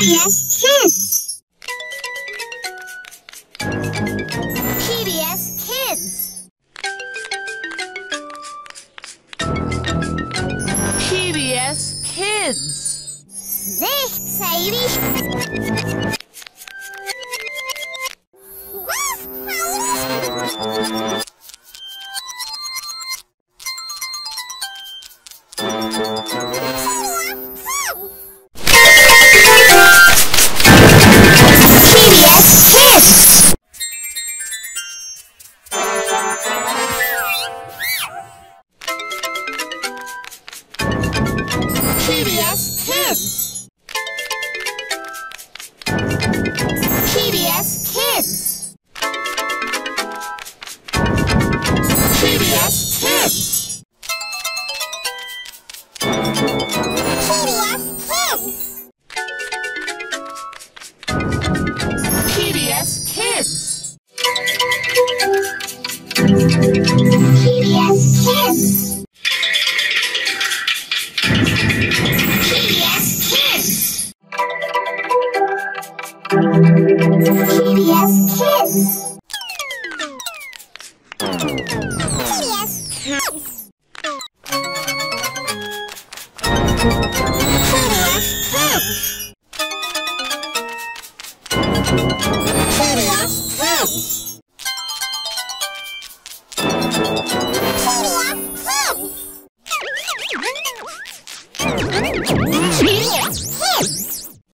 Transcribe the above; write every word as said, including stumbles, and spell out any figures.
B S Kids. P B S Kids. P B S Kids. sechzehn. P B S Kids. P B S Kids. P B S Kids. P B S Kids. P B S Kids. P B S Kids. P B S Kids.